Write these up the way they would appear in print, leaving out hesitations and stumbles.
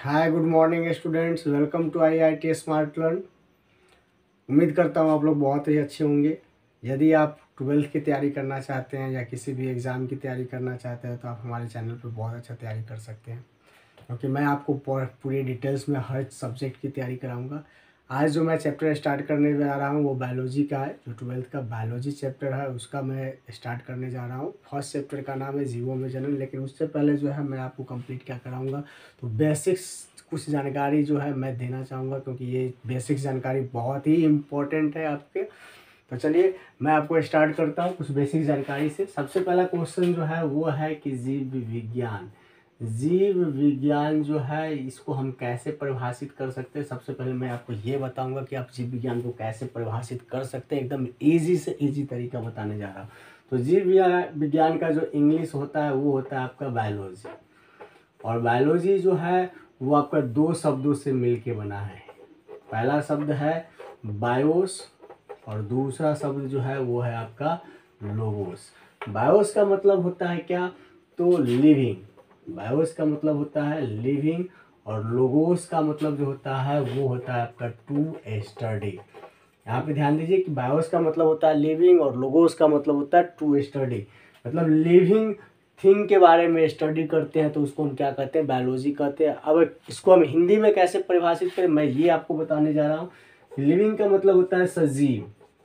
Hi good morning students, welcome to IIT smart learn. उम्मीद करता हूँ आप लोग बहुत ही अच्छे होंगे। यदि आप 12th की तैयारी करना चाहते हैं या किसी भी एग्ज़ाम की तैयारी करना चाहते हैं तो आप हमारे चैनल पर बहुत अच्छा तैयारी कर सकते हैं, क्योंकि मैं आपको पूरी डिटेल्स में हर सब्जेक्ट की तैयारी कराऊंगा। आज जो मैं चैप्टर स्टार्ट करने जा रहा हूँ वो बायोलॉजी का है। जो 12th का बायोलॉजी चैप्टर है उसका मैं स्टार्ट करने जा रहा हूँ। फर्स्ट चैप्टर का नाम है जीवों में जन्म, लेकिन उससे पहले जो है मैं आपको कंप्लीट क्या कराऊंगा, तो बेसिक्स कुछ जानकारी जो है मैं देना चाहूँगा, क्योंकि ये बेसिक्स जानकारी बहुत ही इम्पोर्टेंट है आपके। तो चलिए मैं आपको स्टार्ट करता हूँ कुछ बेसिक जानकारी से। सबसे पहला क्वेश्चन जो है वो है कि जीव विज्ञान। जीव विज्ञान जो है इसको हम कैसे परिभाषित कर सकते हैं। सबसे पहले मैं आपको ये बताऊंगा कि आप जीव विज्ञान को कैसे परिभाषित कर सकते हैं। एकदम इजी से इजी तरीका बताने जा रहा हूँ। तो जीव विज्ञान का जो इंग्लिश होता है वो होता है आपका बायोलॉजी, और बायोलॉजी जो है वो आपका दो शब्दों से मिलके बना है। पहला शब्द है बायोस और दूसरा शब्द जो है वो है आपका लोगोस। बायोस का मतलब होता है क्या, तो लिविंग। बायोस का मतलब होता है लिविंग, और लोगोस का मतलब जो होता है वो होता है आपका टू स्टडी। यहाँ पे ध्यान दीजिए कि बायोस का मतलब होता है लिविंग और लोगोस का मतलब होता है टू स्टडी। मतलब लिविंग थिंग के बारे में स्टडी करते हैं तो उसको हम क्या कहते हैं, बायोलॉजी कहते हैं। अब इसको हम हिंदी में कैसे परिभाषित करें मैं ये आपको बताने जा रहा हूँ। लिविंग का मतलब होता है सजीव,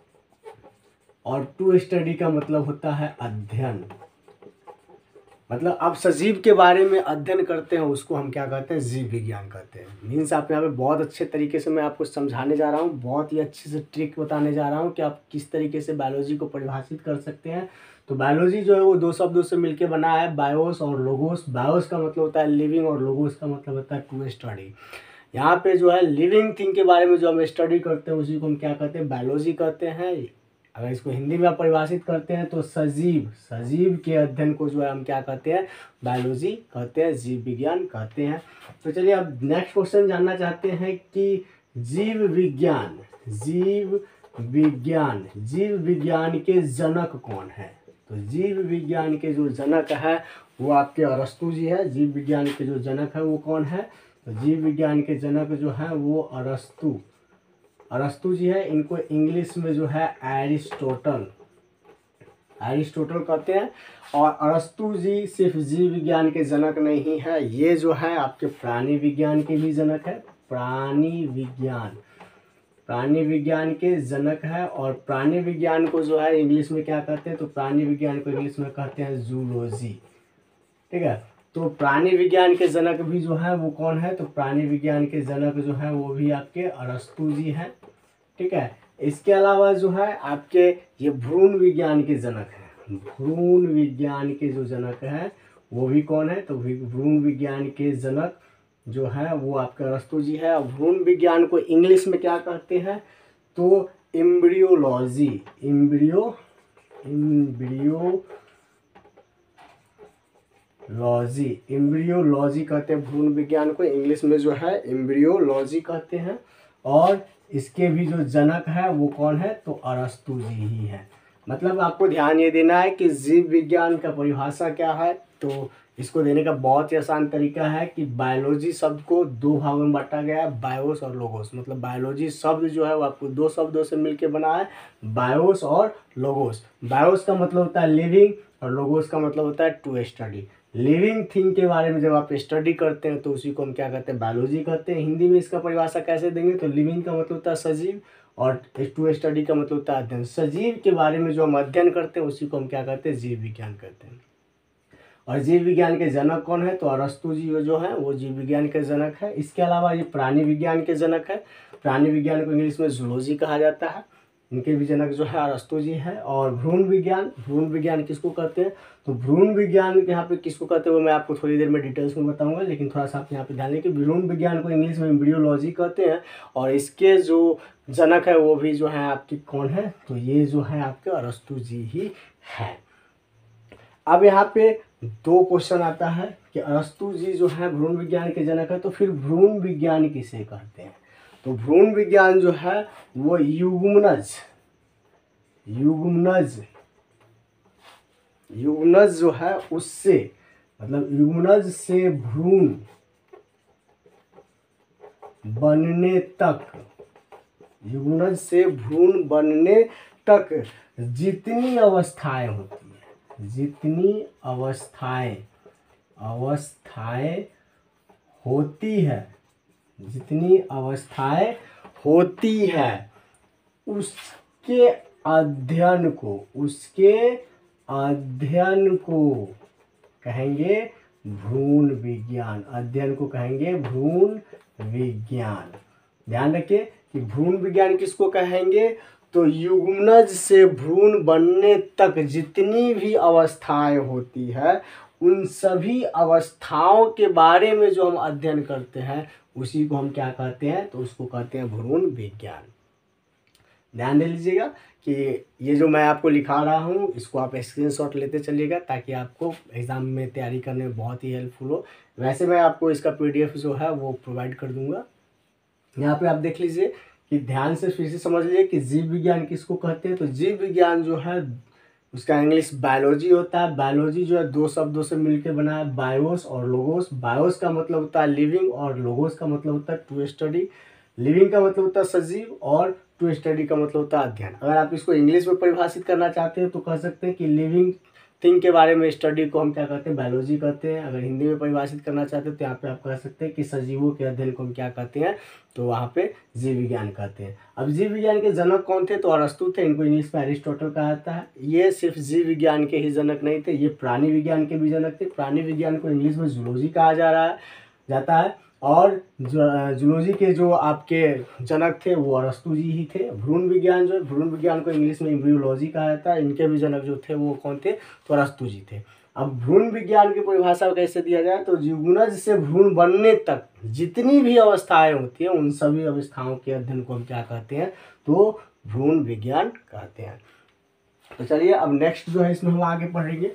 और टू स्टडी का मतलब होता है अध्ययन। मतलब आप सजीव के बारे में अध्ययन करते हैं उसको हम क्या कहते हैं, जीव विज्ञान कहते हैं। मीन्स आप यहाँ पे बहुत अच्छे तरीके से मैं आपको समझाने जा रहा हूँ, बहुत ही अच्छे से ट्रिक बताने जा रहा हूँ कि आप किस तरीके से बायोलॉजी को परिभाषित कर सकते हैं। तो बायोलॉजी जो है वो दो शब्दों से मिलकर बना है, बायोस और लोगोस। बायोस का मतलब होता है लिविंग और लोगोस का मतलब होता है टू स्टडी। यहाँ पे जो है लिविंग थिंग के बारे में जो हम स्टडी करते हैं उसी को हम क्या कहते हैं, बायोलॉजी कहते हैं। अगर इसको हिंदी में आप परिभाषित करते हैं तो सजीव, सजीव के अध्ययन को जो है हम क्या कहते हैं, बायोलॉजी कहते हैं, जीव विज्ञान कहते हैं। तो चलिए अब नेक्स्ट क्वेश्चन जानना चाहते हैं कि जीव विज्ञान, जीव विज्ञान, जीव विज्ञान के जनक कौन है। तो जीव विज्ञान के जो जनक है वो आपके अरस्तु जी है। जीव विज्ञान के जो जनक है वो कौन है, तो जीव विज्ञान के जनक जो है वो अरस्तु, अरस्तु जी है। इनको इंग्लिश में जो है एरिस्टोटल, एरिस्टोटल कहते हैं। और अरस्तु जी सिर्फ जीव विज्ञान के जनक नहीं है, ये जो है आपके प्राणी विज्ञान के भी जनक है। प्राणी विज्ञान, प्राणी विज्ञान के जनक है। और प्राणी विज्ञान को जो है इंग्लिश में क्या कहते हैं, तो प्राणी विज्ञान को इंग्लिश में कहते हैं जूलॉजी। ठीक है, तो प्राणी विज्ञान के जनक भी जो है वो कौन है, तो प्राणी विज्ञान के जनक जो है वो भी आपके अरस्तु जी हैं। ठीक है, इसके अलावा जो है आपके ये भ्रूण विज्ञान के जनक हैं। भ्रूण विज्ञान के जो जनक हैं वो भी कौन है, तो भ्रूण विज्ञान के जनक जो है वो आपके अरस्तु जी है। और भ्रूण विज्ञान को इंग्लिश में क्या कहते हैं, तो एम्ब्रियोलॉजी, एम्ब्रियोलॉजी, एम्ब्रियोलॉजी कहते हैं भ्रूण विज्ञान को, इंग्लिश में जो है एम्ब्रियोलॉजी कहते हैं। और इसके भी जो जनक है वो कौन है, तो अरस्तु जी ही है। मतलब आपको ध्यान ये देना है कि जीव विज्ञान का परिभाषा क्या है। तो इसको देने का बहुत ही आसान तरीका है कि बायोलॉजी शब्द को दो भागों में बांटा गया है, बायोस और लोगोस। मतलब बायोलॉजी शब्द जो है वो आपको दो शब्दों से मिलकर बना है, बायोस और लोगोस। बायोस का मतलब होता है लिविंग और लोगोस का मतलब होता है टू स्टडी। लिविंग थिंग के बारे में जब आप स्टडी करते हैं तो उसी को हम क्या कहते हैं, बायोलॉजी कहते हैं। हिंदी में इसका परिभाषा कैसे देंगे, तो लिविंग का मतलब होता है सजीव और टू स्टडी का मतलब होता है अध्ययन। सजीव के बारे में जो हम अध्ययन करते हैं उसी को हम क्या कहते हैं, जीव विज्ञान कहते हैं। और जीव विज्ञान के जनक कौन है, तो अरस्तु जी जो है वो जीव विज्ञान के जनक है। इसके अलावा ये प्राणी विज्ञान के जनक है। प्राणी विज्ञान को इंग्लिश में जूलॉजी कहा जाता है, इनके भी जनक जो है अरस्तु जी है। और भ्रूण विज्ञान, भ्रूण विज्ञान किसको कहते हैं, तो भ्रूण विज्ञान यहाँ पे किसको कहते हैं वो मैं आपको थोड़ी देर में डिटेल्स में बताऊंगा, लेकिन थोड़ा सा आप यहाँ पे ध्यान दें कि भ्रूण विज्ञान को इंग्लिश में एम्ब्रियोलॉजी कहते हैं। और इसके जो जनक है वो भी जो है आपकी कौन है, तो ये जो है आपके अरस्तु जी ही है। अब यहाँ पे दो क्वेश्चन आता है कि अरस्तु जी जो है भ्रूण विज्ञान के जनक है, तो फिर भ्रूण विज्ञान किसे कहते हैं। तो भ्रूण विज्ञान जो है वो युग्मनज, युग्मनज, युग्मनज जो है उससे, मतलब युग्मनज से भ्रूण, बनने तक, युग्मनज से भ्रूण बनने तक जितनी अवस्थाएं होती हैं, जितनी अवस्थाएं होती है, जितनी अवस्थाएं होती है उसके अध्ययन को कहेंगे भ्रूण विज्ञान। अध्ययन को कहेंगे भ्रूण विज्ञान। ध्यान रखिए कि भ्रूण विज्ञान किसको कहेंगे, तो युग्मनज से भ्रूण बनने तक जितनी भी अवस्थाएं होती है उन सभी अवस्थाओं के बारे में जो हम अध्ययन करते हैं उसी को हम क्या कहते हैं, तो उसको कहते हैं भ्रूण विज्ञान। ध्यान दे लीजिएगा कि ये जो मैं आपको लिखा रहा हूँ इसको आप स्क्रीनशॉट लेते चलिएगा ताकि आपको एग्ज़ाम में तैयारी करने में बहुत ही हेल्पफुल हो। वैसे मैं आपको इसका PDF जो है वो प्रोवाइड कर दूंगा। यहाँ पे आप देख लीजिए कि ध्यान से फिर से समझ लीजिए कि जीव विज्ञान किसको कहते हैं। तो जीव विज्ञान जो है उसका इंग्लिश बायोलॉजी होता है। बायोलॉजी जो है दो शब्दों से मिलकर बना है, बायोस और लोगोस। बायोस का मतलब होता है लिविंग और लोगोस का मतलब होता है टू स्टडी। लिविंग का मतलब होता है सजीव और टू स्टडी का मतलब होता है अध्ययन। अगर आप इसको इंग्लिश में परिभाषित करना चाहते हैं तो कह सकते हैं कि लिविंग थिंग के बारे में स्टडी को हम क्या कहते हैं, बायोलॉजी कहते हैं। अगर हिंदी में परिभाषित करना चाहते हैं तो यहाँ पे आप कह सकते हैं कि सजीवों के अध्ययन को हम क्या कहते हैं, तो वहाँ पे जीव विज्ञान कहते हैं। अब जीव विज्ञान के जनक कौन थे, तो अरस्तु थे। इनको इंग्लिश में एरिस्टोटल कहा जाता है। ये सिर्फ जीव विज्ञान के ही जनक नहीं थे, ये प्राणी विज्ञान के भी जनक थे। प्राणी विज्ञान को इंग्लिश में जूलॉजी कहा जाता है और जूलॉजी के जो आपके जनक थे वो अरस्तु जी ही थे। भ्रूण विज्ञान जो है, भ्रूण विज्ञान को इंग्लिश में एम्ब्रियोलॉजी कहा जाता है। इनके भी जनक जो थे वो कौन थे, तो अरस्तु जी थे। अब भ्रूण विज्ञान की परिभाषा कैसे दिया जाए, तो युग्मनज से भ्रूण बनने तक जितनी भी अवस्थाएं होती हैं उन सभी अवस्थाओं के अध्ययन को हम क्या कहते हैं, तो भ्रूण विज्ञान कहते हैं। तो चलिए अब नेक्स्ट जो है इसमें हम आगे पढ़ेंगे।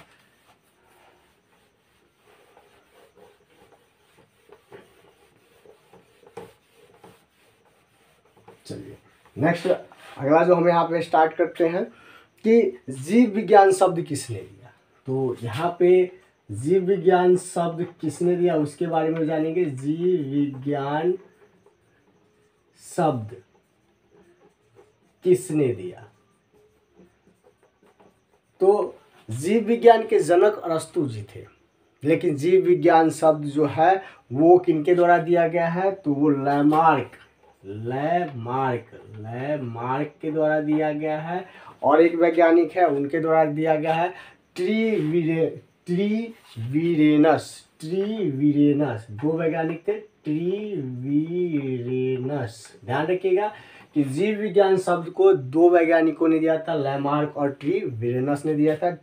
चलिए नेक्स्ट अगला जो हम यहाँ पे स्टार्ट करते हैं कि जीव विज्ञान शब्द किसने दिया। तो यहाँ पे जीव विज्ञान शब्द किसने दिया उसके बारे में जानेंगे। जीव विज्ञान शब्द किसने दिया, तो जीव विज्ञान के जनक अरस्तु जी थे। लेकिन जीव विज्ञान शब्द जो है वो किनके द्वारा दिया गया है, तो वो लैमार्क के द्वारा दिया गया है। और एक वैज्ञानिक है उनके द्वारा दिया गया है ट्रीवीरेनस। दो वैज्ञानिक थे, ट्रीवीरेनस। ध्यान रखिएगा कि जीव विज्ञान शब्द को दो वैज्ञानिकों ने दिया था, लैमार्क और ट्रीवीरेनस ने दिया था।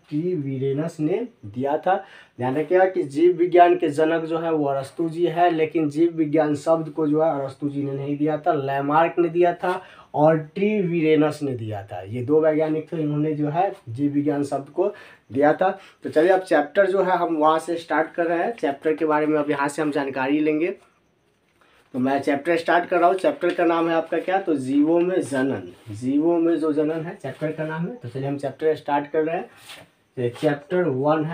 ध्यान रखिएगा कि जीव विज्ञान के जनक जो है वो अरस्तु जी है, लेकिन जीव विज्ञान शब्द को जो है अरस्तु जी ने नहीं दिया था, लैमार्क ने दिया था और ट्रीवीरेनस ने दिया था। ये दो वैज्ञानिक थे, इन्होंने जो है जीव विज्ञान शब्द को दिया था। तो चलिए अब चैप्टर जो है हम वहाँ से स्टार्ट कर रहे हैं। चैप्टर के बारे में अब यहाँ से हम जानकारी लेंगे। तो मैं चैप्टर स्टार्ट कर रहा हूँ। चैप्टर का नाम है आपका क्या, तो जीवों में जनन। जीवों में जो जनन है चैप्टर का नाम है। तो चलिए हम चैप्टर स्टार्ट कर रहे हैं। तो चैप्टर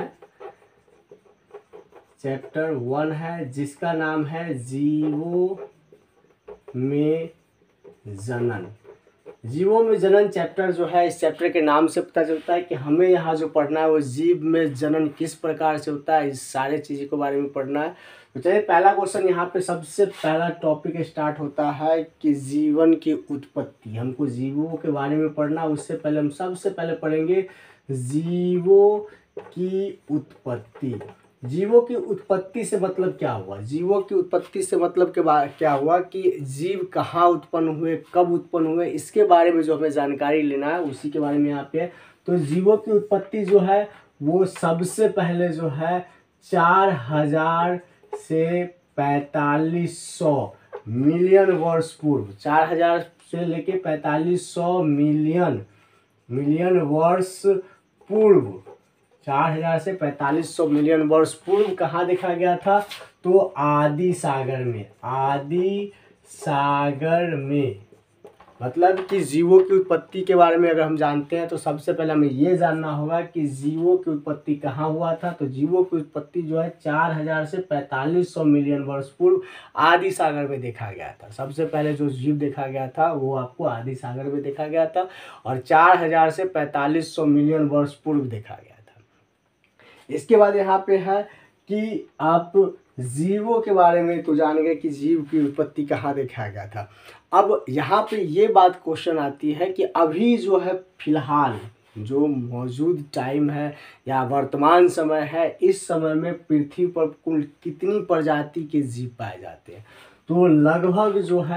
1 है जिसका नाम है जीवों में जनन। जीवों में जनन चैप्टर जो है, इस चैप्टर के नाम से पता चलता है कि हमें यहाँ जो पढ़ना है वो जीव में जनन किस प्रकार से होता है, इस सारे चीज़ों के बारे में पढ़ना है। तो चलिए पहला क्वेश्चन यहाँ पे सबसे पहला टॉपिक स्टार्ट होता है कि जीवन की उत्पत्ति। हमको जीवों के बारे में पढ़ना, उससे पहले हम सबसे पहले पढ़ेंगे जीवों की उत्पत्ति। जीवों की उत्पत्ति से मतलब क्या हुआ, जीवों की उत्पत्ति से मतलब के बाद क्या हुआ कि जीव कहाँ उत्पन्न हुए, कब उत्पन्न हुए, इसके बारे में जो हमें जानकारी लेना है उसी के बारे में यहाँ पे है। तो जीवों की उत्पत्ति जो है वो सबसे पहले जो है 4000 से 4500 मिलियन वर्ष पूर्व, 4000 से लेके 4500 मिलियन वर्ष पूर्व, 4000 से 4500 मिलियन वर्ष पूर्व कहाँ देखा गया था, तो आदि सागर में मतलब कि जीवों की उत्पत्ति के बारे में अगर हम जानते हैं तो सबसे पहले हमें ये जानना होगा कि जीवों की उत्पत्ति कहाँ हुआ था। तो जीवों की उत्पत्ति जो है 4000 से 4500 मिलियन वर्ष पूर्व आदि सागर में देखा गया था। सबसे पहले जो जीव देखा गया था वो आपको आदि सागर में देखा गया था और 4000 से 4500 मिलियन वर्ष पूर्व देखा गया था। इसके बाद यहाँ पे है कि आप जीवों के बारे में तो जान गए कि जीव की उत्पत्ति कहाँ देखा गया था। अब यहाँ पे ये बात क्वेश्चन आती है कि अभी जो है फिलहाल जो मौजूद टाइम है या वर्तमान समय है, इस समय में पृथ्वी पर कुल कितनी प्रजाति के जीव पाए जाते हैं। तो लगभग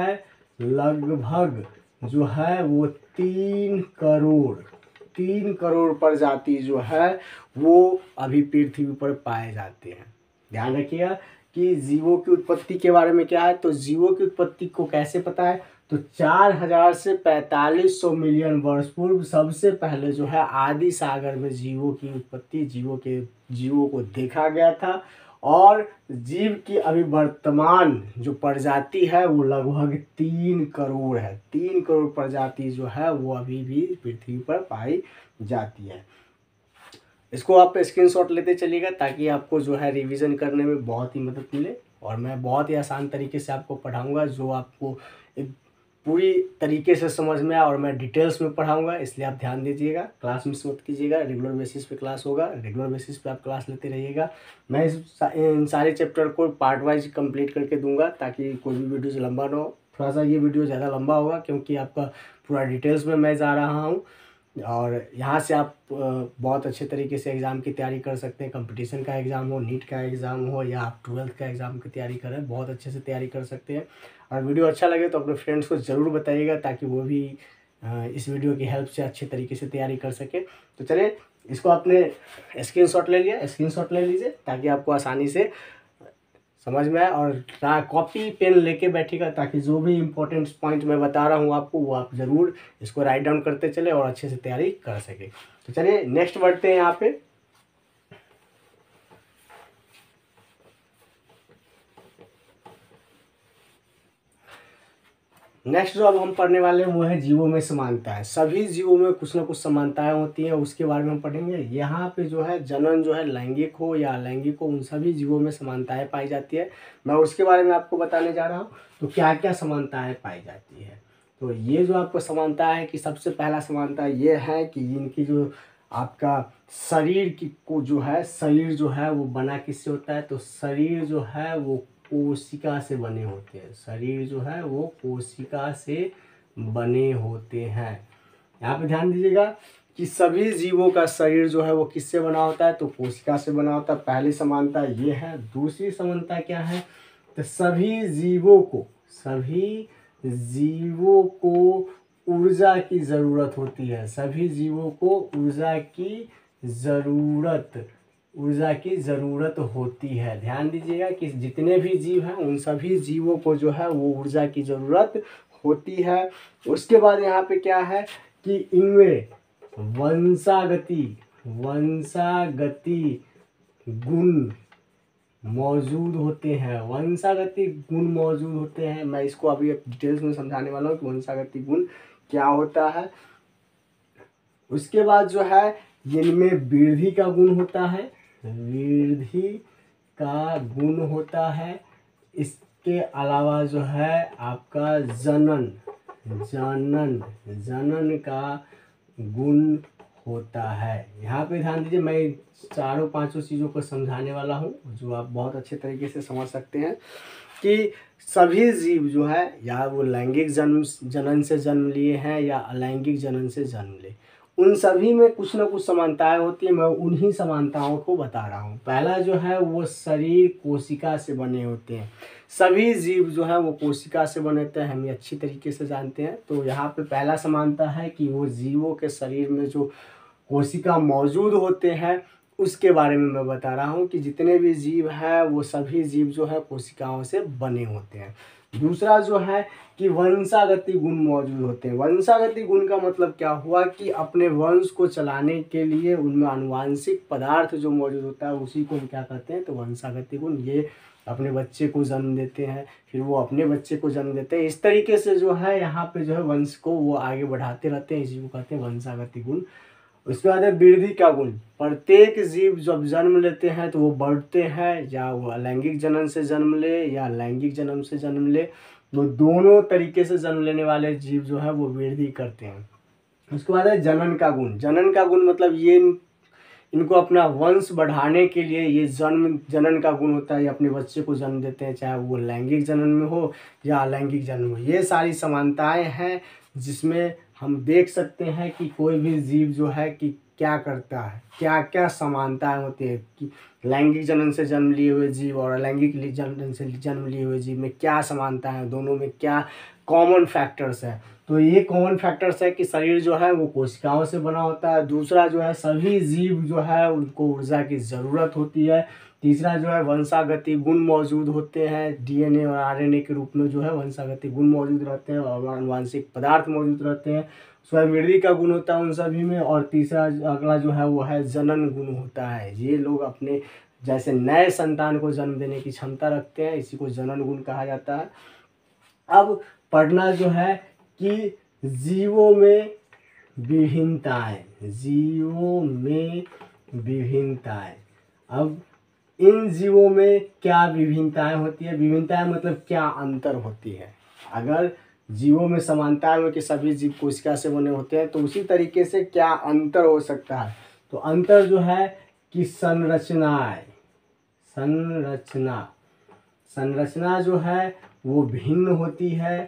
जो है वो 3 करोड़ प्रजाति जो है वो अभी पृथ्वी पर पाए जाते हैं। ध्यान रखिएगा कि जीवों की उत्पत्ति के बारे में क्या है। तो जीवों की उत्पत्ति को कैसे पता है, तो 4000 से 4500 मिलियन वर्ष पूर्व सबसे पहले जो है आदि सागर में जीवों की उत्पत्ति, जीवों को देखा गया था और जीव की अभी वर्तमान जो प्रजाति है वो लगभग 3 करोड़ है। 3 करोड़ प्रजाति जो है वो अभी भी पृथ्वी पर पाई जाती है। इसको आप स्क्रीनशॉट लेते चलिएगा ताकि आपको जो है रिवीजन करने में बहुत ही मदद मिले और मैं बहुत ही आसान तरीके से आपको पढ़ाऊंगा जो आपको एक पूरी तरीके से समझ में आए और मैं डिटेल्स में पढ़ाऊंगा। इसलिए आप ध्यान दीजिएगा, क्लास मिस मत कीजिएगा। रेगुलर बेसिस पे क्लास होगा, रेगुलर बेसिस पे आप क्लास लेते रहिएगा। मैं इन सारे चैप्टर को पार्ट वाइज कंप्लीट करके दूंगा ताकि कोई भी वीडियो लंबा ना हो। थोड़ा सा ये वीडियो ज़्यादा लंबा होगा क्योंकि आपका पूरा डिटेल्स में मैं जा रहा हूँ और यहाँ से आप बहुत अच्छे तरीके से एग्ज़ाम की तैयारी कर सकते हैं। कंपटीशन का एग्ज़ाम हो, नीट का एग्ज़ाम हो या आप 12th का एग्ज़ाम की तैयारी करें, बहुत अच्छे से तैयारी कर सकते हैं। और वीडियो अच्छा लगे तो अपने फ्रेंड्स को ज़रूर बताइएगा ताकि वो भी इस वीडियो की हेल्प से अच्छे तरीके से तैयारी कर सके। तो चलिए इसको आपने स्क्रीनशॉट ले लीजिए ताकि आपको आसानी से समझ में आए और कॉपी पेन लेके बैठिएगा ताकि जो भी इम्पोर्टेंट पॉइंट मैं बता रहा हूँ आपको वो आप ज़रूर इसको राइट डाउन करते चले और अच्छे से तैयारी कर सके। तो चलिए नेक्स्ट बढ़ते हैं। यहाँ पे नेक्स्ट जो अब हम पढ़ने वाले हैं वो है जीवों में समानताएं। सभी जीवों में कुछ ना कुछ समानताएं होती हैं, उसके बारे में हम पढ़ेंगे। यहाँ पे जो है जनन जो है लैंगिक हो या अलैंगिक हो, उन सभी जीवों में समानताएं पाई जाती है। मैं उसके बारे में आपको बताने जा रहा हूँ। तो क्या क्या समानताएं पाई जाती है, तो ये जो आपको समानता है कि सबसे पहला समानता ये है कि इनकी जो आपका शरीर की को जो है शरीर जो है वो बना किससे होता है। तो शरीर जो है वो कोशिका से बने होते हैं। शरीर जो है वो कोशिका से बने होते हैं। यहाँ पे ध्यान दीजिएगा कि सभी जीवों का शरीर जो है वो किससे बना होता है, तो कोशिका से बना होता है। पहली समानता ये है। दूसरी समानता क्या है, तो सभी जीवों को ऊर्जा की ज़रूरत होती है। सभी जीवों को ऊर्जा की ज़रूरत होती है। ध्यान दीजिएगा कि जितने भी जीव हैं उन सभी जीवों को जो है वो ऊर्जा की ज़रूरत होती है। उसके बाद यहाँ पे क्या है कि इनमें वंशागति गुण मौजूद होते हैं। मैं इसको अभी डिटेल्स में समझाने वाला हूँ कि वंशागति गुण क्या होता है। उसके बाद जो है इनमें वृद्धि का गुण होता है। इसके अलावा जो है आपका जनन का गुण होता है। यहाँ पे ध्यान दीजिए, मैं चारों पांचों चीज़ों को समझाने वाला हूँ जो आप बहुत अच्छे तरीके से समझ सकते हैं कि सभी जीव जो है या वो लैंगिक जनन से जन्म लिए हैं या अलैंगिक जनन से जन्म लिए, उन सभी में कुछ ना कुछ समानताएं होती हैं। मैं उन्हीं समानताओं को बता रहा हूँ। पहला जो है वो शरीर कोशिका से बने होते हैं। सभी जीव जो है वो कोशिका से बने होते हैं, हम ये अच्छी तरीके से जानते हैं। तो यहाँ पे पहला समानता है कि वो जीवों के शरीर में जो कोशिका मौजूद होते हैं उसके बारे में मैं बता रहा हूँ कि जितने भी जीव हैं वो सभी जीव जो है कोशिकाओं से बने होते हैं। दूसरा जो है कि वंशागति गुण मौजूद होते हैं। वंशागति गुण का मतलब क्या हुआ कि अपने वंश को चलाने के लिए उनमें आनुवांशिक पदार्थ जो मौजूद होता है उसी को हम क्या कहते हैं, तो वंशागति गुण। ये अपने बच्चे को जन्म देते हैं, फिर वो अपने बच्चे को जन्म देते हैं। इस तरीके से जो है यहाँ पे जो है वंश को वो आगे बढ़ाते रहते हैं, इसी को कहते हैं वंशागति गुण। उसके बाद है वृद्धि का गुण। प्रत्येक जीव जब जन्म लेते हैं तो वो बढ़ते हैं, या वो अलैंगिक जनन से जन्म ले या लैंगिक जन्म से जन्म ले, वो दोनों तरीके से जन्म लेने वाले जीव जो है वो वृद्धि करते हैं। उसके बाद है जनन का गुण। जनन का गुण मतलब ये इनको अपना वंश बढ़ाने के लिए ये जनन का गुण होता है, ये अपने बच्चे को जन्म देते हैं, चाहे वो लैंगिक जनन में हो या अलैंगिक जन्म में। ये सारी समानताएं हैं जिसमें हम देख सकते हैं कि कोई भी जीव जो है कि क्या करता है, क्या क्या समानताएं होती है कि लैंगिक जनन से जन्म लिए हुए जीव और अलैंगिक जनन से जन्म लिए हुए जीव में क्या समानता है, दोनों में क्या कॉमन फैक्टर्स है। तो ये कॉमन फैक्टर्स है कि शरीर जो है वो कोशिकाओं से बना होता है। दूसरा जो है सभी जीव जो है उनको ऊर्जा की ज़रूरत होती है। तीसरा जो है वंशागति गुण मौजूद होते हैं, डीएनए और आरएनए के रूप में जो है वंशागति गुण मौजूद रहते हैं और आनुवांशिक पदार्थ मौजूद रहते हैं। उसके बाद वृद्धि का गुण होता है उन सभी में। और तीसरा अगला जो है वो है जनन गुण होता है। ये लोग अपने जैसे नए संतान को जन्म देने की क्षमता रखते हैं, इसी को जनन गुण कहा जाता है। अब पढ़ना जो है कि जीवों में विभिन्नताएं, जीवों में विभिन्नताएं। अब इन जीवों में क्या विभिन्नताएं होती है, विभिन्नताएं मतलब क्या अंतर होती है। अगर जीवों में समानताएं हो कि सभी जीव कोशिका से बने होते हैं, तो उसी तरीके से क्या अंतर हो सकता है। तो अंतर जो है कि संरचना जो है वो भिन्न होती है।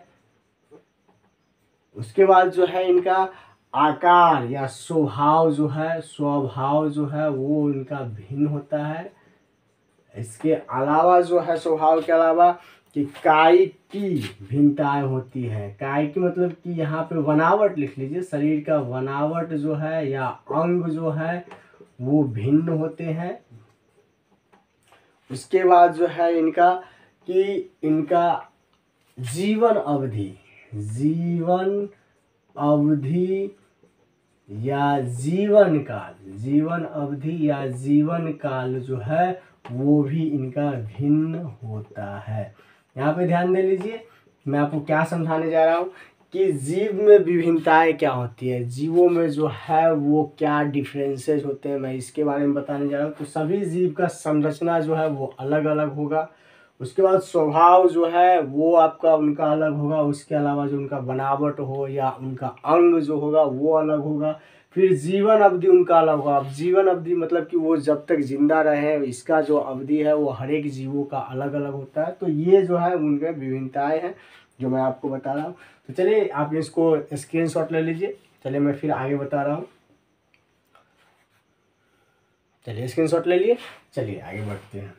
उसके बाद जो है इनका आकार या स्वभाव जो है वो इनका भिन्न होता है। इसके अलावा जो है स्वभाव के अलावा कि कायिक की भिन्नताएं होती है। कायिक की मतलब कि यहाँ पे बनावट लिख लीजिए, शरीर का बनावट जो है या अंग जो है वो भिन्न होते हैं। उसके बाद जो है इनका कि इनका जीवन अवधि या जीवन काल जो है वो भी इनका भिन्न होता है। यहाँ पे ध्यान दे लीजिए, मैं आपको क्या समझाने जा रहा हूँ कि जीव में विभिन्नताएं क्या होती है, जीवों में जो है वो क्या डिफरेंसेस होते हैं, मैं इसके बारे में बताने जा रहा हूँ। तो सभी जीव का संरचना जो है वो अलग अलग होगा। उसके बाद स्वभाव जो है वो आपका उनका अलग होगा। उसके अलावा जो उनका बनावट हो या उनका अंग जो होगा वो अलग होगा। फिर जीवन अवधि उनका अलग होगा। अब जीवन अवधि मतलब कि वो जब तक जिंदा रहे, इसका जो अवधि है वो हर एक जीवों का अलग अलग होता है। तो ये जो है उनके विभिन्नताएं हैं जो मैं आपको बता रहा हूँ। तो चलिए आप इसको स्क्रीनशॉट ले लीजिए। चलिए मैं फिर आगे बता रहा हूँ। चलिए स्क्रीनशॉट ले लिए, चलिए आगे बढ़ते हैं।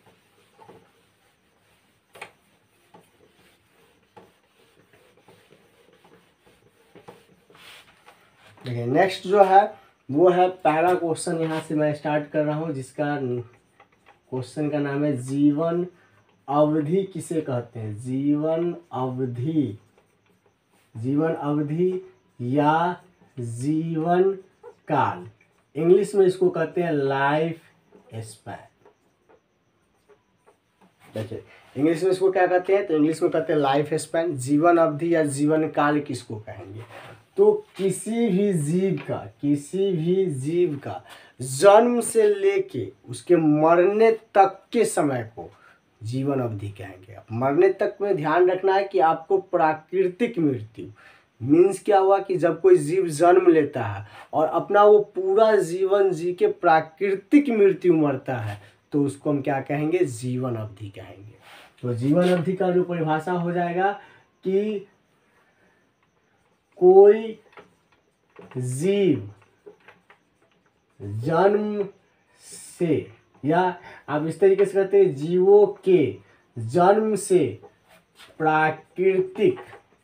देखिए नेक्स्ट जो है वो है पहला क्वेश्चन, यहाँ से मैं स्टार्ट कर रहा हूँ, जिसका क्वेश्चन का नाम है जीवन अवधि किसे कहते हैं। जीवन अवधि या जीवन काल, इंग्लिश में इसको कहते हैं लाइफ स्पैन। देखिए इंग्लिश में इसको क्या कहते हैं, तो इंग्लिश में कहते हैं लाइफ स्पैन। जीवन अवधि या जीवन काल किसको कहेंगे, तो किसी भी जीव का जन्म से लेके उसके मरने तक के समय को जीवन अवधि कहेंगे। अब मरने तक में ध्यान रखना है कि आपको प्राकृतिक मृत्यु मीन्स क्या हुआ कि जब कोई जीव जन्म लेता है और अपना वो पूरा जीवन जी के प्राकृतिक मृत्यु मरता है, तो उसको हम क्या कहेंगे, जीवन अवधि कहेंगे। तो जीवन अवधि का जो परिभाषा हो जाएगा कि कोई जीव जन्म से, या आप इस तरीके से कहते हैं जीवों के जन्म से प्राकृतिक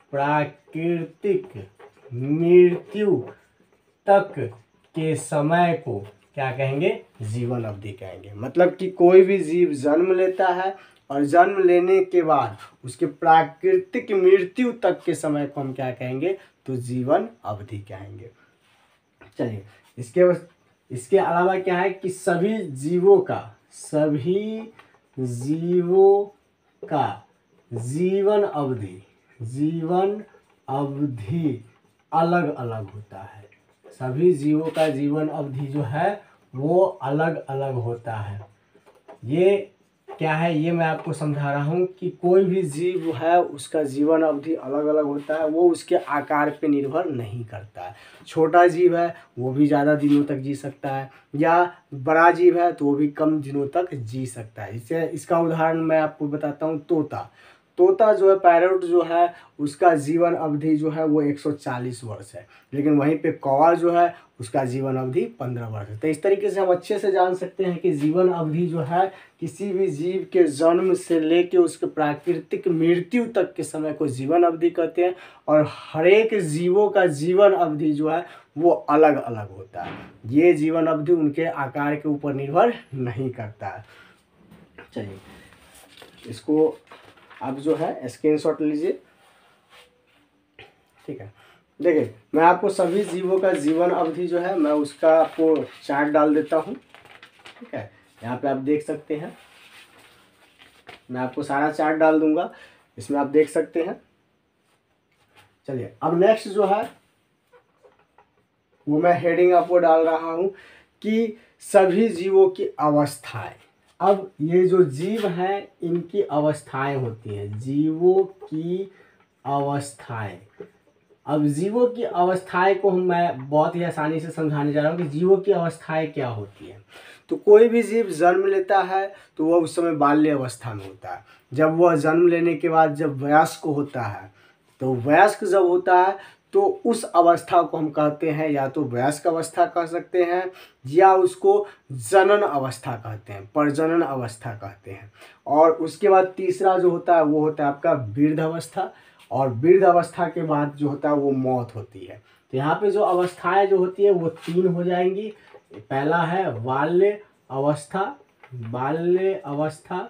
मृत्यु तक के समय को क्या कहेंगे, जीवन अवधि कहेंगे। मतलब कि कोई भी जीव जन्म लेता है और जन्म लेने के बाद उसके प्राकृतिक मृत्यु तक के समय को हम क्या कहेंगे, तो जीवन अवधि कहेंगे। चलिए इसके अलावा क्या है कि सभी जीवों का जीवन अवधि अलग अलग होता है। सभी जीवों का जीवन अवधि जो है वो अलग अलग होता है। ये क्या है, ये मैं आपको समझा रहा हूँ कि कोई भी जीव है उसका जीवन अवधि अलग अलग होता है, वो उसके आकार पे निर्भर नहीं करता है। छोटा जीव है वो भी ज़्यादा दिनों तक जी सकता है, या बड़ा जीव है तो वो भी कम दिनों तक जी सकता है। इसका उदाहरण मैं आपको बताता हूँ। तोता जो है, पैरोट जो है, उसका जीवन अवधि जो है वो 140 वर्ष है, लेकिन वहीं पे कौवा जो है उसका जीवन अवधि 15 वर्ष है। तो इस तरीके से हम अच्छे से जान सकते हैं कि जीवन अवधि जो है किसी भी जीव के जन्म से लेके उसके प्राकृतिक मृत्यु तक के समय को जीवन अवधि कहते हैं, और हर एक जीवों का जीवन अवधि जो है वो अलग अलग होता है। ये जीवन अवधि उनके आकार के ऊपर निर्भर नहीं करता है। चलिए इसको आप जो है स्क्रीनशॉट लीजिए, ठीक है। देखिए मैं आपको सभी जीवों का जीवन अवधि जो है मैं उसका आपको चार्ट डाल देता हूँ, ठीक है। यहाँ पे आप देख सकते हैं, मैं आपको सारा चार्ट डाल दूंगा, इसमें आप देख सकते हैं। चलिए अब नेक्स्ट जो है वो मैं हेडिंग आपको डाल रहा हूँ कि सभी जीवों की अवस्थाएं। अब ये जो जीव हैं इनकी अवस्थाएं होती हैं, जीवों की अवस्थाएं। अब जीवों की अवस्थाएं को मैं बहुत ही आसानी से समझाने जा रहा हूँ कि जीवों की अवस्थाएं क्या होती हैं। तो कोई भी जीव जन्म लेता है तो वह उस समय बाल्य अवस्था में होता है। जब वह जन्म लेने के बाद जब वयस्क होता है, तो वयस्क जब होता है तो उस अवस्था को हम कहते हैं, या तो वयस्क अवस्था कह सकते हैं, या उसको जनन अवस्था कहते हैं, प्रजनन अवस्था कहते हैं। और उसके बाद तीसरा जो होता है वो होता है आपका वृद्ध अवस्था, और वृद्ध अवस्था के बाद जो होता है वो मौत होती है। तो यहाँ पे जो अवस्थाएं जो होती है वो 3 हो जाएंगी। पहला है बाल्य अवस्था,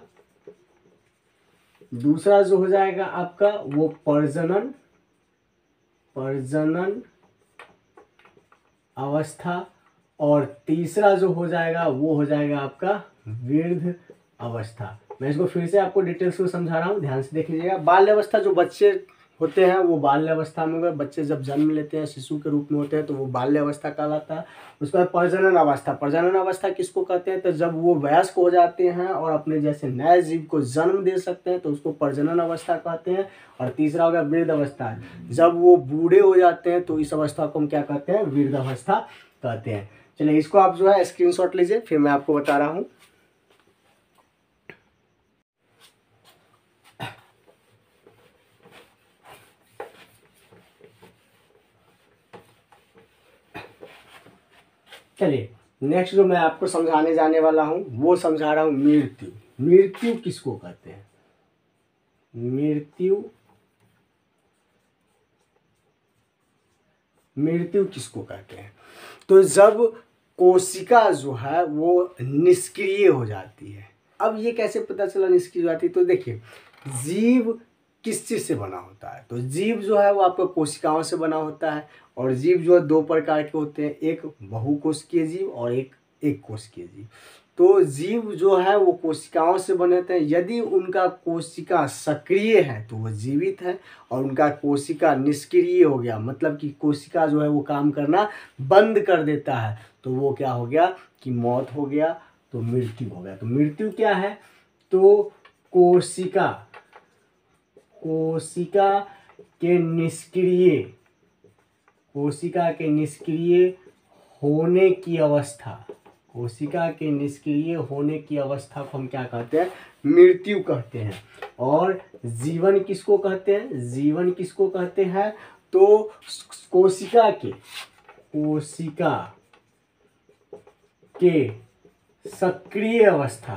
दूसरा जो हो जाएगा आपका वो प्रजनन अवस्था, और तीसरा जो हो जाएगा वो हो जाएगा आपका वृद्ध अवस्था। मैं इसको फिर से आपको डिटेल्स में समझा रहा हूँ, ध्यान से देख लीजिएगा। बाल्य अवस्था जो बच्चे होते हैं वो बाल्य अवस्था में हुए, बच्चे जब जन्म लेते हैं शिशु के रूप में होते हैं तो वो बाल्य अवस्था कहलाता है। उसके बाद प्रजनन अवस्था किसको कहते हैं, तो जब वो वयस्क हो जाते हैं और अपने जैसे नए जीव को जन्म दे सकते हैं तो उसको प्रजनन अवस्था कहते हैं। और तीसरा हो गया वृद्ध अवस्था, जब वो बूढ़े हो जाते हैं तो इस अवस्था को हम क्या कहते हैं, वृद्ध अवस्था कहते हैं। चलिए इसको आप जो है स्क्रीनशॉट लीजिए, फिर मैं आपको बता रहा हूँ। चलिए नेक्स्ट जो मैं आपको समझाने जाने वाला हूं वो समझा रहा हूं मृत्यु किसको कहते हैं, मृत्यु किसको कहते हैं। तो जब कोशिका जो है वो निष्क्रिय हो जाती है। अब ये कैसे पता चला निष्क्रिय हो जाती है, तो देखिए जीव किस चीज़ से बना होता है, तो जीव जो है वो आपका कोशिकाओं से बना होता है। और जीव जो है 2 प्रकार के होते हैं, एक बहुकोशिकीय जीव और एक कोशिकीय जीव। तो जीव जो है वो कोशिकाओं से बने होते हैं। यदि उनका कोशिका सक्रिय है तो वो जीवित है, और उनका कोशिका निष्क्रिय हो गया मतलब कि कोशिका जो है वो काम करना बंद कर देता है, तो वो क्या हो गया कि मौत हो गया, तो मृत्यु हो गया। तो मृत्यु क्या है, तो कोशिका के निष्क्रिय होने की अवस्था को हम क्या कहते हैं, मृत्यु कहते हैं। और जीवन किसको कहते हैं, तो कोशिका के सक्रिय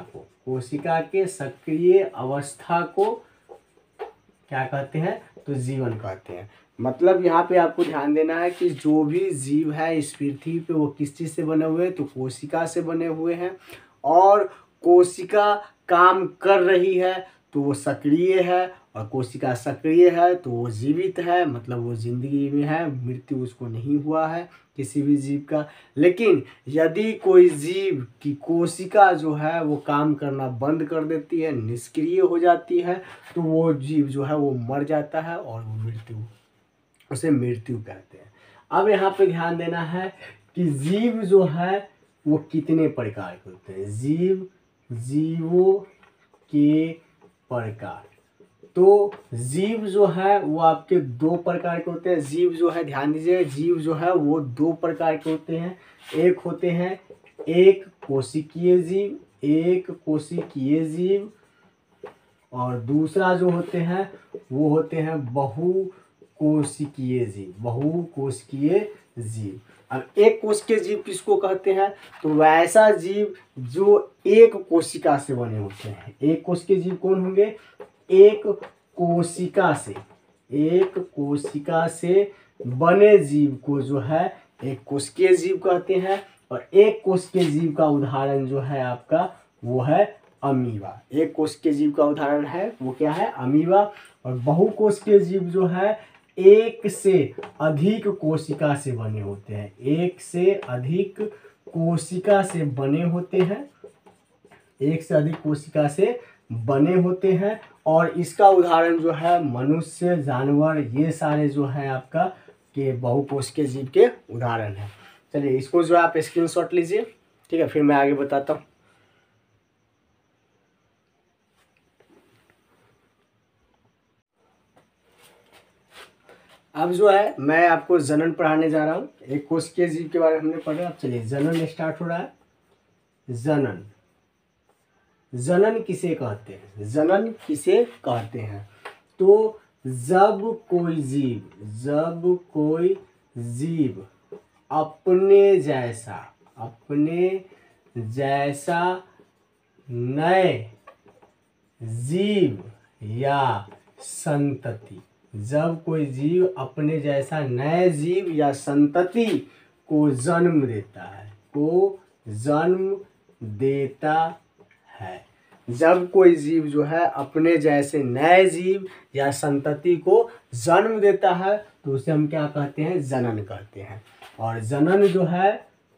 अवस्था को क्या कहते हैं, तो जीवन कहते हैं। मतलब यहाँ पे आपको ध्यान देना है कि जो भी जीव है इस पृथ्वी पे वो किस चीज़ से बने हुए हैं, तो कोशिका से बने हुए हैं। और कोशिका काम कर रही है तो वो सक्रिय है, और कोशिका सक्रिय है तो वो जीवित है, मतलब वो जिंदगी में है, मृत्यु उसको नहीं हुआ है किसी भी जीव का। लेकिन यदि कोई जीव की कोशिका जो है वो काम करना बंद कर देती है, निष्क्रिय हो जाती है, तो वो जीव जो है वो मर जाता है और वो उसे मृत्यु कहते हैं। अब यहाँ पे ध्यान देना है कि जीव जो है वो कितने प्रकार के होते हैं। जीवों के प्रकार, तो जीव जो है वो आपके दो प्रकार के होते हैं। जीव जो है, ध्यान दीजिए, जीव जो है वो दो प्रकार के होते हैं। एक होते हैं एक कोशिकीय जीव, और दूसरा जो होते हैं वो होते हैं बहुकोशिकीय जीव। अब एक कोशिकीय जीव किसको कहते हैं, तो वैसा जीव जो एक कोशिका से बने होते हैं। एक कोशिकीय जीव कौन होंगे, एक कोशिका से बने जीव को जो है एक कोशिकीय जीव कहते हैं। और एक कोशिकीय जीव का उदाहरण जो है आपका वो है अमीबा। एक कोशिकीय जीव का उदाहरण है वो क्या है, अमीबा। और बहुकोशिकीय जीव जो है एक से अधिक कोशिका से बने होते हैं। एक से अधिक कोशिका से बने होते हैं। और इसका उदाहरण जो है मनुष्य, जानवर, ये सारे जो है आपका के बहुकोशिकीय जीव के उदाहरण है। चलिए इसको जो आप स्क्रीनशॉट लीजिए, ठीक है, फिर मैं आगे बताता हूँ। अब जो है मैं आपको जनन पढ़ाने जा रहा हूँ। एक कोशिकीय जीव के बारे में हमने पढ़ा। अब चलिए जनन स्टार्ट हो रहा है। जनन किसे कहते हैं, तो जब कोई जीव अपने जैसा नए जीव या संतति, जब कोई जीव अपने जैसा नए जीव या संतति को जन्म देता है। जब कोई जीव जो है अपने जैसे नए जीव या संतति को जन्म देता है तो उसे हम क्या कहते हैं, जनन कहते हैं। और जनन जो है,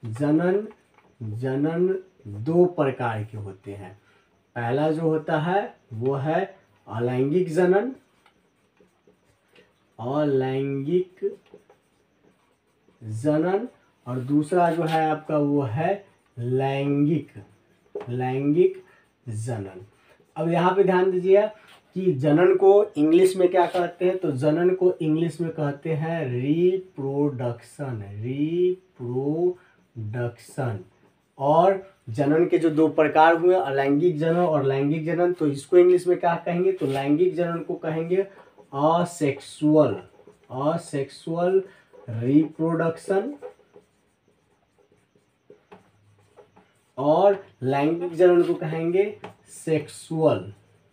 जनन दो प्रकार के होते हैं। पहला जो होता है वो है अलैंगिक जनन, और दूसरा जो है आपका वो है लैंगिक जनन। अब यहाँ पे ध्यान दीजिए कि जनन को इंग्लिश में क्या कहते हैं, तो जनन को इंग्लिश में कहते हैं रिप्रोडक्शन। और जनन के जो दो प्रकार हुए, अलैंगिक जनन और लैंगिक जनन, तो इसको इंग्लिश में क्या कहेंगे, तो लैंगिक जनन को कहेंगे असेक्सुअल रिप्रोडक्शन, और लैंगिक जनन को कहेंगे सेक्सुअल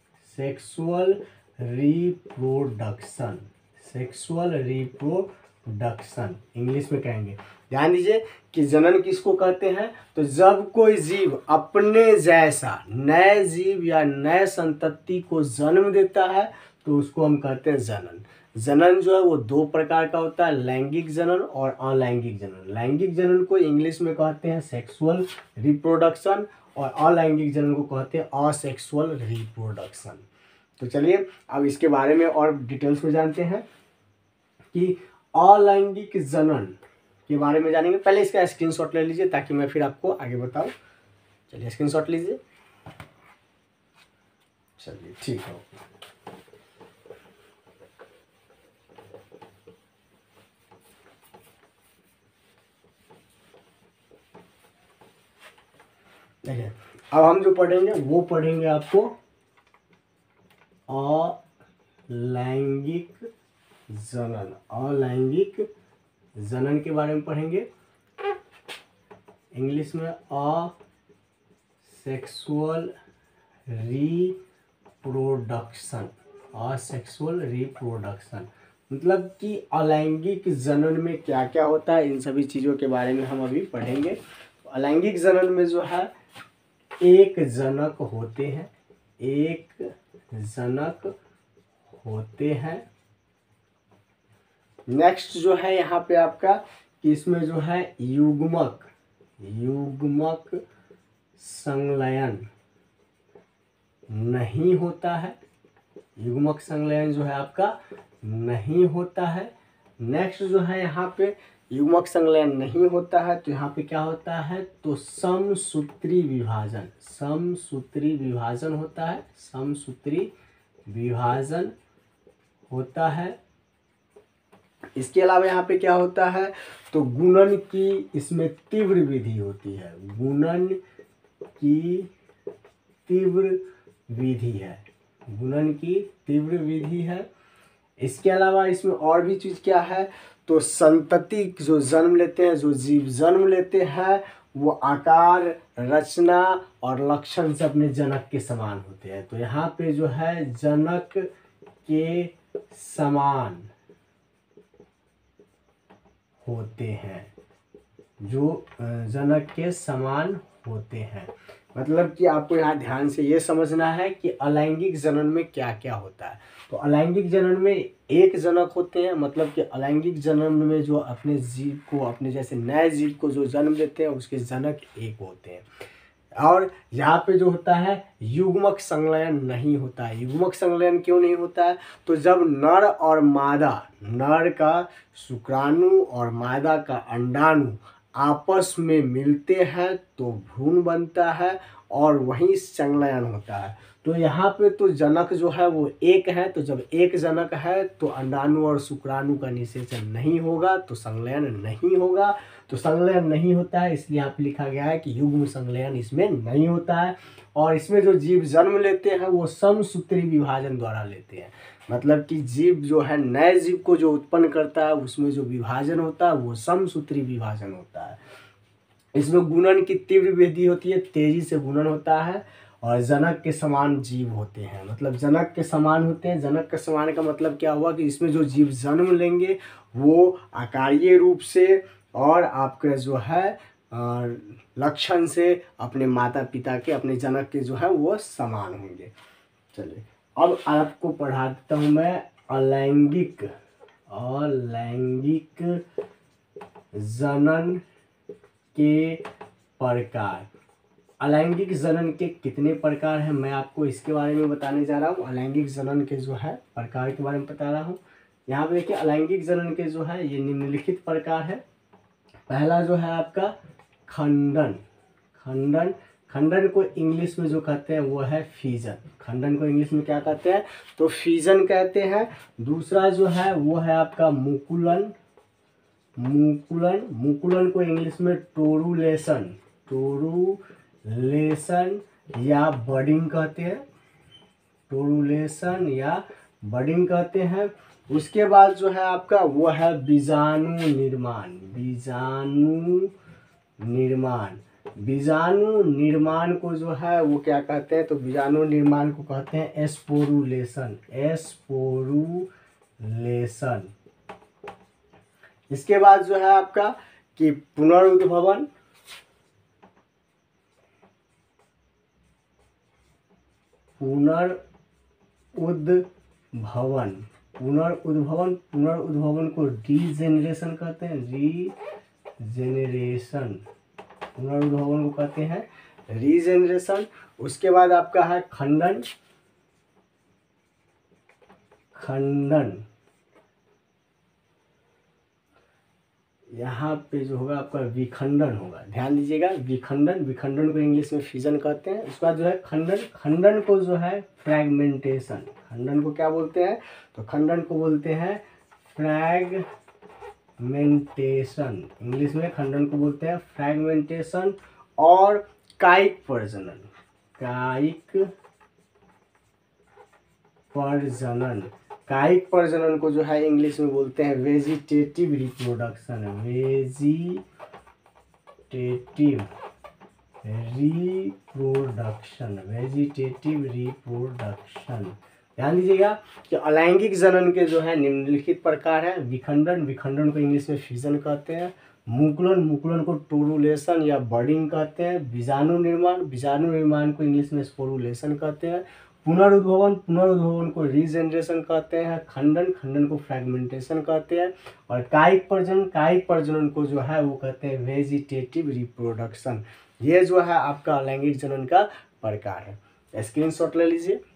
रिप्रोडक्शन इंग्लिश में कहेंगे। ध्यान दीजिए कि जनन किसको कहते हैं, तो जब कोई जीव अपने जैसा नए जीव या नए संतति को जन्म देता है तो उसको हम कहते हैं जनन। जनन जो है वो दो प्रकार का होता है, लैंगिक जनन और अलैंगिक जनन। लैंगिक जनन को इंग्लिश में कहते हैं सेक्सुअल रिप्रोडक्शन, और अलैंगिक जनन को कहते हैं असेक्सुअल रिप्रोडक्शन। तो चलिए अब इसके बारे में और डिटेल्स में जानते हैं कि अलैंगिक जनन के बारे में जानेंगे। पहले इसका स्क्रीनशॉट ले लीजिए ताकि मैं फिर आपको आगे बताऊं। चलिए स्क्रीनशॉट लीजिए। चलिए ठीक है। देखिए अब हम जो पढ़ेंगे वो पढ़ेंगे आपको अलैंगिक जनन के बारे में पढ़ेंगे। इंग्लिश में असेक्सुअल रिप्रोडक्शन, मतलब कि अलैंगिक जनन में क्या क्या होता है, इन सभी चीज़ों के बारे में हम अभी पढ़ेंगे। अलैंगिक जनन में जो है एक जनक होते हैं। नेक्स्ट जो है यहाँ पे आपका कि इसमें जो है युग्मक संलयन नहीं होता है। युग्मक संलयन जो है आपका नहीं होता है। नेक्स्ट जो है यहाँ पे युग्मक संलयन नहीं होता है तो यहाँ पे क्या होता है, तो समसूत्री विभाजन होता है। समसूत्री विभाजन होता है। इसके अलावा यहाँ पे क्या होता है, तो गुणन की इसमें तीव्र विधि होती है। गुणन की तीव्र विधि है। इसके अलावा इसमें और भी चीज़ क्या है, तो संतति जो जन्म लेते हैं, जो जीव जन्म लेते हैं, वो आकार, रचना और लक्षण से अपने जनक के समान होते हैं। तो यहाँ पे जो है जनक के समान होते हैं, जो जनक के समान होते हैं। मतलब कि आपको यहाँ ध्यान से ये समझना है कि अलैंगिक जनन में क्या क्या होता है। तो अलैंगिक जनन में एक जनक होते हैं, मतलब कि अलैंगिक जनन में जो अपने जीव को, अपने जैसे नए जीव को जो जन्म देते हैं, उसके जनक एक होते हैं। और यहाँ पे जो होता है युग्मक संलयन नहीं होता है। युग्मक संलयन क्यों नहीं होता है, तो जब नर और मादा, नर का शुक्राणु और मादा का अंडाणु आपस में मिलते हैं तो भ्रूण बनता है और वहीं संलयन होता है। तो यहाँ पे तो जनक जो है वो एक है, तो जब एक जनक है तो अंडाणु और शुक्राणु का निषेचन नहीं होगा, तो संलयन नहीं होगा। तो संलयन नहीं होता है, इसलिए यहाँ पे लिखा गया है कि युग्म संलयन इसमें नहीं होता है। और इसमें जो जीव जन्म लेते हैं वो समसूत्री विभाजन द्वारा लेते हैं। मतलब कि जीव जो है, नए जीव को जो उत्पन्न करता है, उसमें जो विभाजन होता है वो समसूत्री विभाजन होता है। इसमें गुणन की तीव्र वृद्धि होती है, तेजी से गुणन होता है और जनक के समान जीव होते हैं। मतलब जनक के समान होते हैं। जनक के समान का मतलब क्या हुआ कि इसमें जो जीव जन्म लेंगे वो आकारीय रूप से और आपके जो है लक्षण से अपने माता पिता के, अपने जनक के जो है वो समान होंगे। चलिए अब आपको पढ़ा देता हूँ मैं अलैंगिक जनन के प्रकार। अलैंगिक जनन के कितने प्रकार हैं मैं आपको इसके बारे में बताने जा रहा हूँ। अलैंगिक जनन के जो है प्रकार के बारे में बता रहा हूँ। यहाँ पे देखिए अलैंगिक जनन के जो है ये निम्नलिखित प्रकार है। पहला जो है आपका खंडन। खंडन को इंग्लिश में जो कहते हैं वो है फीजन। खंडन को इंग्लिश में क्या कहते हैं, तो फीजन कहते हैं। दूसरा जो है वो है आपका मुकुलन को इंग्लिश में टोरुलेशन या बडिंग कहते हैं। उसके बाद जो है आपका वो है बीजाणु निर्माण को जो है वो क्या कहते हैं, तो बीजाणु निर्माण को कहते हैं एस्पोरुलेशन। इसके बाद जो है आपका कि पुनरुद्भवन। पुनरुद्भवन को रीजेनरेशन कहते हैं। पुनरुद्भवन को कहते हैं रीजेनरेशन। उसके बाद आपका है खंडन। यहाँ पे जो होगा आपका विखंडन होगा, ध्यान दीजिएगा। विखंडन को इंग्लिश में फिजन कहते हैं। उसके बाद जो है खंडन को जो है फ्रैगमेंटेशन। खंडन को क्या बोलते हैं, तो खंडन को बोलते हैं फ्रैगमेंटेशन। इंग्लिश में खंडन को बोलते हैं फ्रैगमेंटेशन। और कायिक प्रजनन को जो है इंग्लिश में बोलते हैं वेजिटेटिव रिप्रोडक्शन। ध्यान दीजिएगा कि अलैंगिक जनन के जो है निम्नलिखित प्रकार है। विखंडन को इंग्लिश में फिजन कहते हैं। मुकुलन को टोरुलेशन या बर्डिंग कहते हैं। बीजाणु निर्माण को इंग्लिश में स्पोरुलेशन कहते हैं। पुनरुद्भवन को रीजनरेशन कहते हैं, खंडन को फ्रैगमेंटेशन कहते हैं, और कायिक प्रजनन को जो है वो कहते हैं वेजिटेटिव रिप्रोडक्शन। ये जो है आपका अलैंगिक जनन का प्रकार है। स्क्रीनशॉट ले लीजिए।